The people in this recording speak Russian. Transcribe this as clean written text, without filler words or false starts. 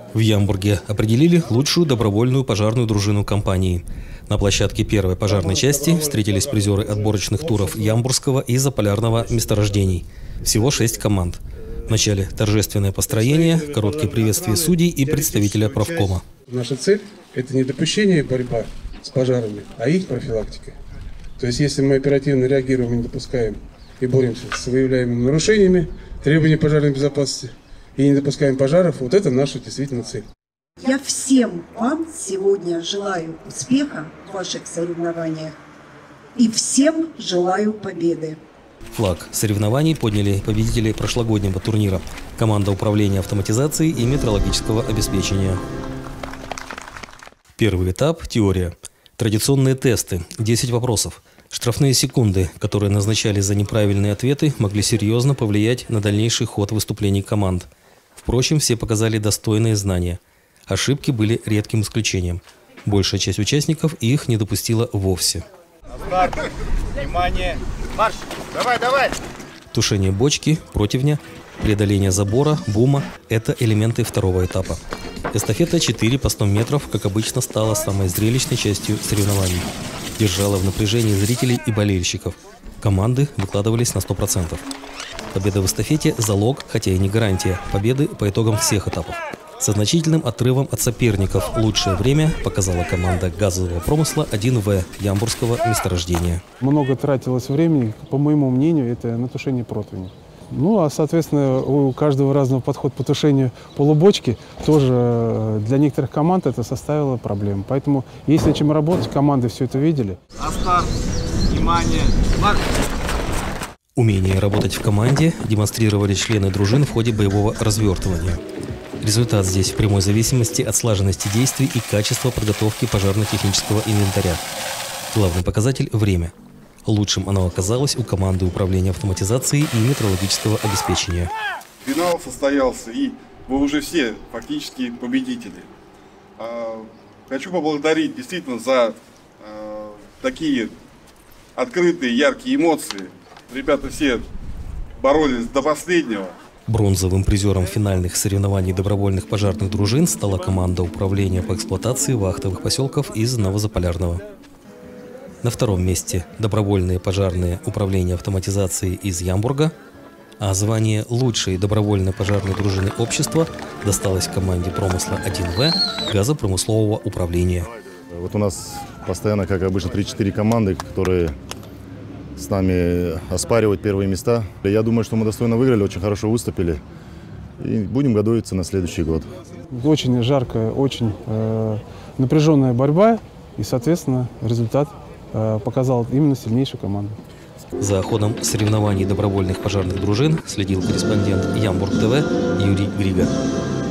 В Ямбурге определили лучшую добровольную пожарную дружину компании. На площадке первой пожарной части встретились призеры отборочных туров Ямбургского и Заполярного месторождений. Всего 6 команд. Вначале торжественное построение, короткое приветствие судей и представителя правкома. Наша цель – это не допущение и борьба с пожарами, а их профилактика. То есть, если мы оперативно реагируем и не допускаем и боремся с выявляемыми нарушениями требований пожарной безопасности и не допускаем пожаров, вот это наша действительно цель. Я всем вам сегодня желаю успеха в ваших соревнованиях и всем желаю победы. Флаг соревнований подняли победители прошлогоднего турнира – команда управления автоматизацией и метрологического обеспечения. Первый этап – теория. Традиционные тесты – 10 вопросов. Штрафные секунды, которые назначали за неправильные ответы, могли серьезно повлиять на дальнейший ход выступлений команд. Впрочем, все показали достойные знания. Ошибки были редким исключением. Большая часть участников их не допустила вовсе. Старт! Внимание! Марш! Давай! Тушение бочки, противня, преодоление забора, бума – это элементы второго этапа. Эстафета 4 по 100 метров, как обычно, стала самой зрелищной частью соревнований. Держала в напряжении зрителей и болельщиков. Команды выкладывались на 100%. Победа в эстафете – залог, хотя и не гарантия, победы по итогам всех этапов. Со значительным отрывом от соперников лучшее время показала команда газового промысла 1В Ямбургского месторождения. Много тратилось времени, по моему мнению, это на тушение противня. Ну, а, соответственно, у каждого разного подход по тушению полубочки тоже для некоторых команд это составило проблему. Поэтому есть над чем работать, команды все это видели. Старт! Внимание! Марш! Умение работать в команде демонстрировали члены дружин в ходе боевого развертывания. Результат здесь в прямой зависимости от слаженности действий и качества подготовки пожарно-технического инвентаря. Главный показатель – время. Лучшим оно оказалось у команды управления автоматизацией и метрологического обеспечения. Финал состоялся, и вы уже все фактически победители. Хочу поблагодарить действительно за такие открытые, яркие эмоции. Ребята все боролись до последнего. Бронзовым призером финальных соревнований добровольных пожарных дружин стала команда управления по эксплуатации вахтовых поселков из Новозаполярного. На втором месте добровольные пожарные управления автоматизацией из Ямбурга, а звание лучшей добровольной пожарной дружины общества досталось команде промысла 1В газопромыслового управления. Вот у нас постоянно, как обычно, 3-4 команды, которые с нами оспаривают первые места. Я думаю, что мы достойно выиграли, очень хорошо выступили. И будем готовиться на следующий год. Очень жаркая, очень напряженная борьба. И, соответственно, результат показал именно сильнейшую команду. За ходом соревнований добровольных пожарных дружин следил корреспондент Ямбург ТВ Юрий Грига.